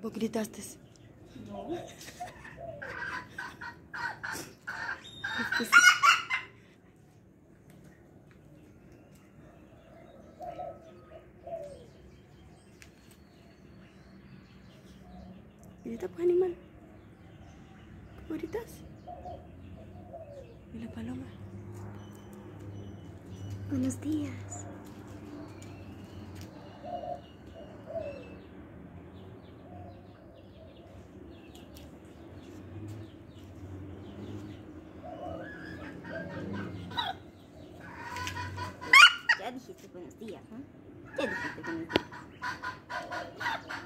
¿O gritaste? No. Grita pues, animal. ¿Cómo gritas? ¿Y la paloma? Buenos días. Ya dijiste buenos días, ¿no? Ya dijiste buenos días.